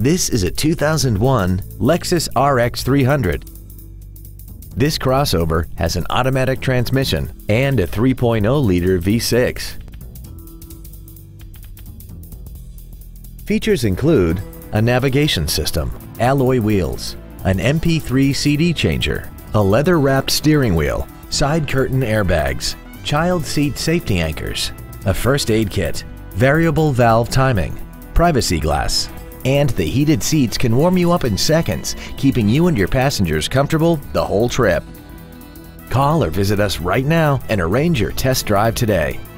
This is a 2001 Lexus RX 300. This crossover has an automatic transmission and a 3.0-liter V6. Features include a navigation system, alloy wheels, an MP3 CD changer, a leather-wrapped steering wheel, side curtain airbags, child seat safety anchors, a first aid kit, variable valve timing, privacy glass, and the heated seats can warm you up in seconds, keeping you and your passengers comfortable the whole trip. Call or visit us right now and arrange your test drive today.